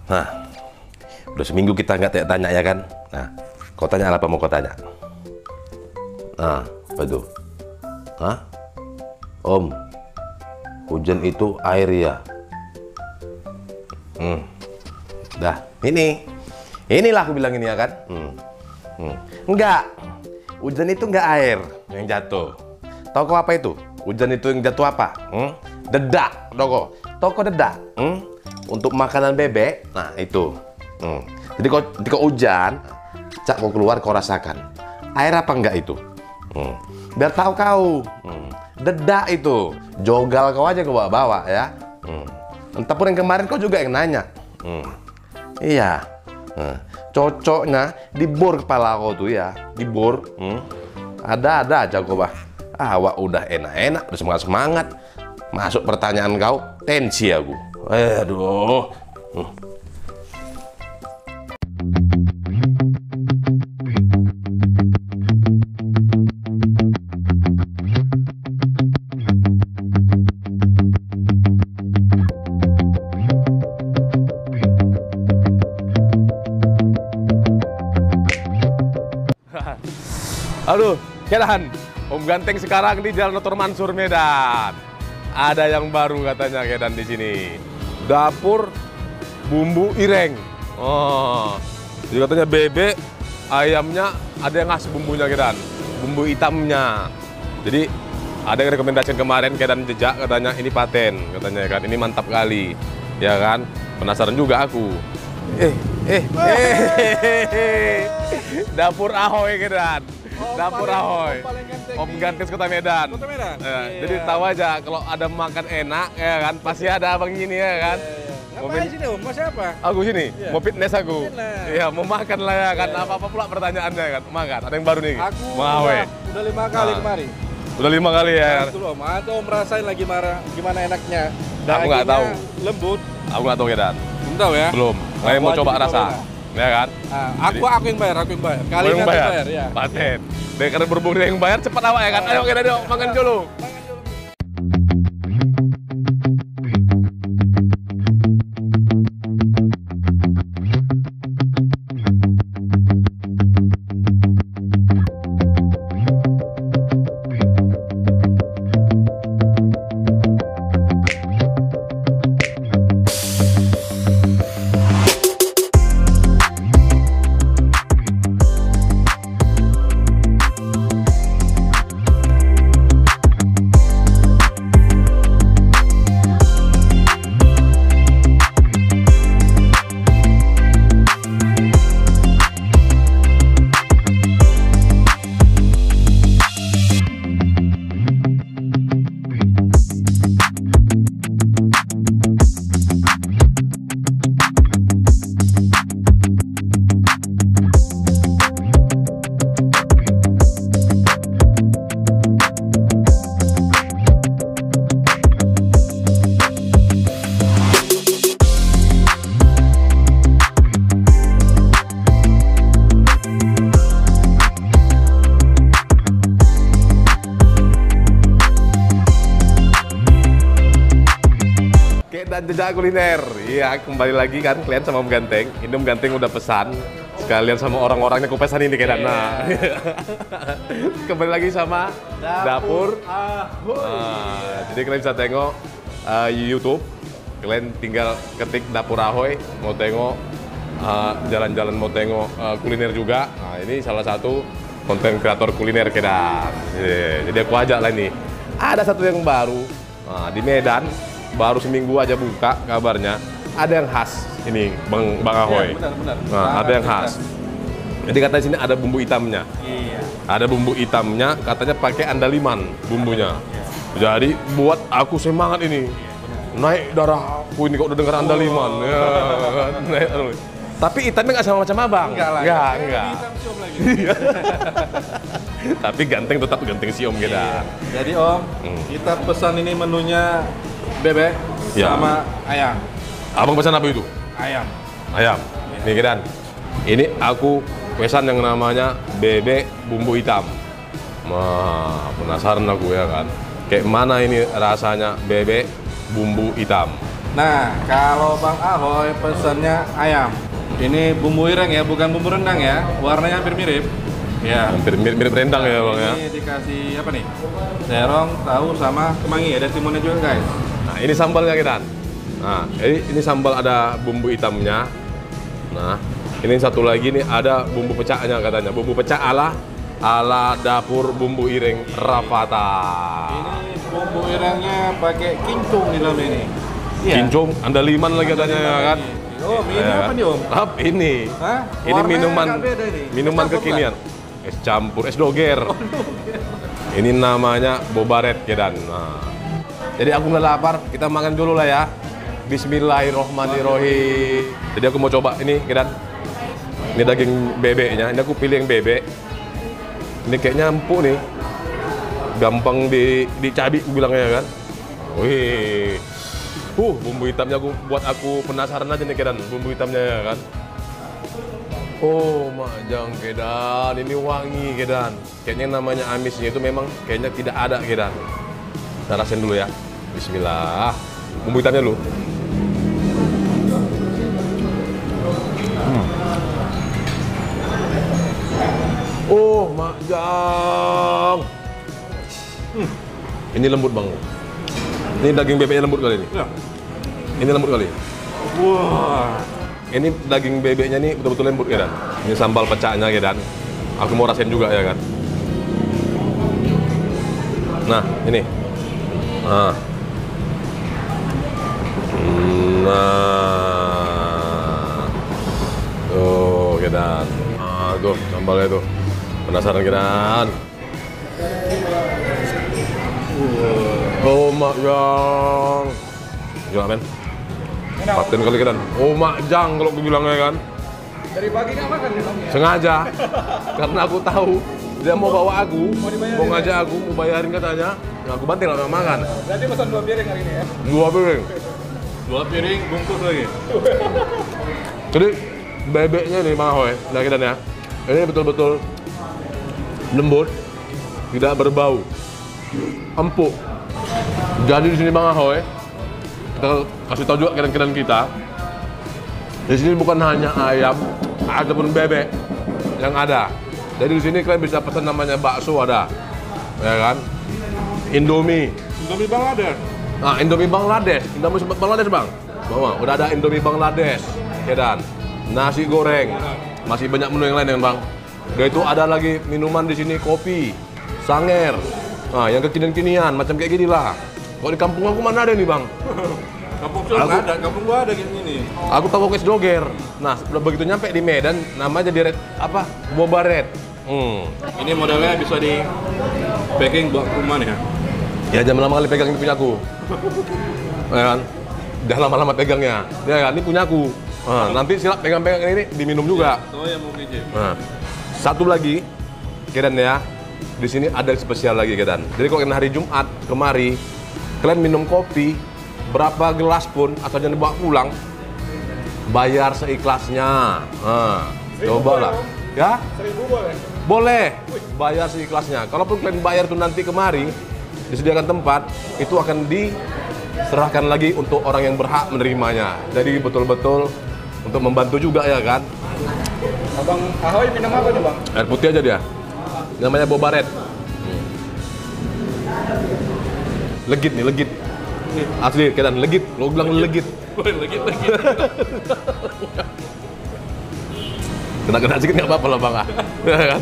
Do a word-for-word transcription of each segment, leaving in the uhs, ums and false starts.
Nah, udah seminggu kita nggak tanya ya kan? Nah, kau tanya apa mau kau tanya? Nah, apa itu? Hah? Om, hujan itu air ya? Hmm. Dah, ini. Inilah aku bilang ini ya kan? Hmm. Hmm. Enggak. Hujan itu enggak air yang jatuh. Tahu kau apa itu? Hujan itu yang jatuh apa? Hmm? Dedak, toko. Toko dedak. Hmm? Untuk makanan bebek. Nah, itu. Hmm. Jadi kau ketika hujan, cak kau keluar kau rasakan. Air apa enggak itu? Hmm. Biar tahu kau. Hmm. Dedak itu. Jogal kau aja kau bawa-bawa ya. Hmm. Entah pun yang kemarin kau juga yang nanya. Hmm. Iya. Nah, cocoknya dibor kepala kau tuh ya, dibor. Hmm. Ada-ada aja kau bah. Ah, awak udah enak-enak, udah semangat-semangat. Masuk pertanyaan kau, tensi aku. Eh, aduh. Hmm. Aduh, Kedan, Om Ganteng sekarang di Jalan Doktor Mansur Medan. Ada yang baru katanya Kedan di sini. Dapur bumbu ireng. Oh, jadi katanya bebek, ayamnya ada yang khas bumbunya Kedan, bumbu hitamnya. Jadi ada yang rekomendasi kemarin Kedan jejak katanya ini paten, katanya kan ini mantap kali, ya kan? Penasaran juga aku. Eh, eh, eh, Dapur Ahoy Kedan. Oh, Dapur paling, Ahoy, Om, Om Ganteng Kota Medan. Kota Medan. Eh, iya. Jadi tahu aja kalau ada makan enak ya kan, pasti ada abang ini ya kan. Iya, iya. Mau Ngapain fit- sini Om? Mau siapa? Aku sini, Iya. mau fitness aku. Fitness. Iya, mau makan lah ya kan. Iya, iya. Apa-apa pula pertanyaannya kan, makan. Ada yang baru nih. Aku mau udah, udah lima kali Nah. kemari. Udah lima kali ya. Nah, betul Om. Atau Om rasain lagi marah, gimana enaknya. Aku nggak tahu. Lembut. Aku nggak tahu Kedan. Belum tahu ya? Belum. Saya Aku mau aja coba dicoba rasa. lah. Ya kan? Nah, aku aku yang bayar, aku yang bayar. Kali Mau ini yang aku bayar? bayar ya. Paten. Deh, karena berhubung dia yang bayar, cepat awak ya kan. Ayo Kedan, yuk makan dulu. Makan dulu. Dan jejak kuliner. Iya, kembali lagi kan kalian sama Om Ganteng. Ini Om Ganteng udah pesan. Sekalian sama orang-orangnya aku pesan ini Kedan. Nah. Kembali lagi sama Dapur Ahoy. Nah, jadi kalian bisa tengok uh, YouTube. Kalian tinggal ketik Dapur Ahoy, mau tengok uh, jalan-jalan, mau tengok uh, kuliner juga. Nah, ini salah satu konten kreator kuliner Kedan. Jadi aku ajak lah ini. Ada satu yang baru nah, di Medan. Baru seminggu aja buka kabarnya, ada yang khas ini Bang Bang Ahoy. Ya, benar, benar. Nah, Nah, ada yang khas. Jadi katanya sini ada bumbu hitamnya. Iya. Ada bumbu hitamnya, katanya pakai andaliman bumbunya. Jadi buat aku semangat ini. Naik darah aku ini kok udah dengar andaliman. Ya, kan? Naik, aduh. Tapi hitamnya nggak sama macam abang. Enggak lah. Enggak, Eh, enggak. hitam sih Om lagi. Tapi ganteng tetap ganteng si Om kita. Iya. Jadi Om, Hmm. kita pesan ini menunya bebek Ya. sama ayam. Abang pesan apa itu? Ayam. Ayam. Nih Kedan. Ini aku pesan yang namanya bebek bumbu hitam. Wah, penasaran aku ya kan. Kayak mana ini rasanya bebek bumbu hitam. Nah, kalau Bang Ahoy pesannya ayam. Ini bumbu ireng ya, bukan bumbu rendang ya. Warnanya hampir mirip. Ya. Hampir mirip, mirip rendang ya bang ya. Ini dikasih apa nih? Terong, tahu sama kemangi. Ada timunnya juga guys. Nah ini sambalnya kita. Nah ini, ini sambal ada bumbu hitamnya. Nah ini satu lagi nih ada bumbu pecahnya katanya. Bumbu pecah ala ala dapur bumbu ireng Rafatah. Ini bumbu irengnya pakai kincung di dalam ini. Iya. Kincung, andaliman lagi katanya ya kan. Oh, ini Ya. apa nih Om? Apa ini? Hah? Ini Warnanya minuman agak beda ini. minuman Es campur kekinian. Es campur, es doger. Ini namanya bobaret kedan. Nah. Jadi aku nggak lapar, kita makan dulu lah ya. Bismillahirrohmanirrohim. Jadi aku mau coba ini kedan. Ini daging bebeknya. Ini aku pilih yang bebek. Ini kayaknya empuk nih. Gampang di dicabi aku bilangnya kan. Wih. Uh, bumbu hitamnya aku buat aku penasaran aja nih kedan. Bumbu hitamnya ya kan. Oh, majang kedan, ini wangi kedan. Kayaknya namanya amisnya itu memang kayaknya tidak ada kedan. Kita rasain dulu ya. Bismillah. Bumbu hitamnya dulu. Hmm. Oh, majang. Hmm. Ini lembut bang. Ini daging bebeknya lembut kali ini. Ya. Ini lembut kali. Wah. Ini daging bebeknya nih betul-betul lembut ya dan. Ini sambal pecahnya ya dan. Aku mau rasain juga ya kan. Nah ini. Nah. Nah. Tuh ya dan. Ah tuh sambalnya tuh. Penasaran ya dan. Oh mak jang. Gila men. Paten kali kan. Oh mak jang kalau aku bilangnya kan. Dari pagi nggak makan ya? Sengaja. Karena aku tahu dia mau bawa aku, mau, mau ngajak aku, mau bayarin katanya. Nah, aku banting lah makan. Berarti pesan dua piring hari ini ya? Dua piring. Dua piring bungkus lagi. Jadi bebeknya nih Bang Ahoy, nah kita ya. Ini betul-betul lembut, tidak berbau, empuk. Jadi di sini Bang Ahoy, kita kasih tahu juga kedan-kedan kita. Di sini bukan hanya ayam ataupun bebek yang ada. Jadi di sini kalian bisa pesan namanya bakso ada, ya kan? Indomie. Indomie Bangladesh. Nah, Indomie Bangladesh. Indomie Bangladesh bang. Bawa, udah ada Indomie Bangladesh, kedan. Nasi goreng. Masih banyak menu yang lain ya bang. Dan itu ada lagi minuman di sini kopi, sanger. Nah, yang kekinian-kinian macam kayak gini lah. Kalau di kampung aku mana ada nih bang? Kampung gua nggak ada, kampung gua ada gini nih. Aku tahu es doger. Nah, udah begitu nyampe di Medan, namanya jadi apa? Bobaret. Hmm. Ini modelnya bisa di packing buat rumah nih ya. Ya jangan lama kali pegang ini punya aku. Ya kan? Jangan lama-lama pegangnya. Ya kan? Ini punya aku. Nah, nanti silap pegang-pegang ini diminum juga. Oh ya mau ngicip. Nah, satu lagi, kedan ya. Di sini ada spesial lagi kedan. Jadi kalau kalian hari Jumat kemari, kalian minum kopi berapa gelas pun asal jangan dibawa pulang, bayar seikhlasnya. Nah, cobalah. Ya? Seribu boleh? Boleh. Bayar seikhlasnya. Kalaupun kalian bayar itu nanti kemari, disediakan tempat, itu akan diserahkan lagi untuk orang yang berhak menerimanya. Jadi betul-betul untuk membantu juga ya kan. Abang Ahoy minum apa nih bang? Air putih aja dia. Namanya bobaret. Legit nih, legit. Asli, kedan legit. Lo bilang legit. Legit, legit. Kena-kena sedikit nggak apa-apa lah bang ah. Kan?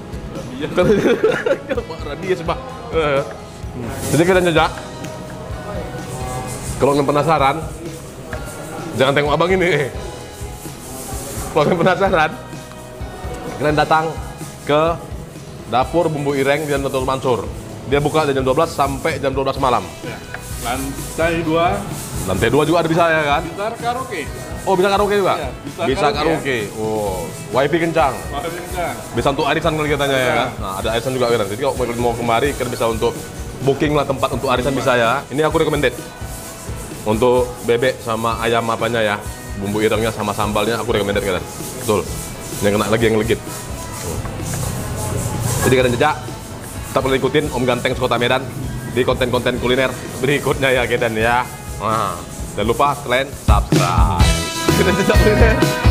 Radius bang. Jadi kita jejak. Kalau kalian penasaran, jangan tengok abang ini. Kalau kalian penasaran, kalian datang ke dapur bumbu ireng di Jalan Dr. Mansur. Dia buka dari jam dua belas sampai jam dua belas malam. Ya. Lantai dua. Lantai dua juga ada bisa ya kan? Bisa karaoke. Oh bisa karaoke juga? Ya, bisa bisa karaoke, karaoke. Oh, wifi kencang. Makan kencang. Bisa untuk arisan kalau katanya ya kan? Nah ada arisan juga kan? Jadi kalau kalian mau kemari, kalian bisa untuk booking lah tempat untuk arisan bisa ya. Ini aku recommended. Untuk bebek sama ayam apanya ya, bumbu irengnya sama sambalnya aku recommended kalian. Betul. Yang kena lagi yang legit. Jadi kalian jejak, tetap boleh ikutin Om Ganteng Kota Medan di konten-konten kuliner berikutnya ya Kedan ya. Nah, Jangan lupa kalian subscribe.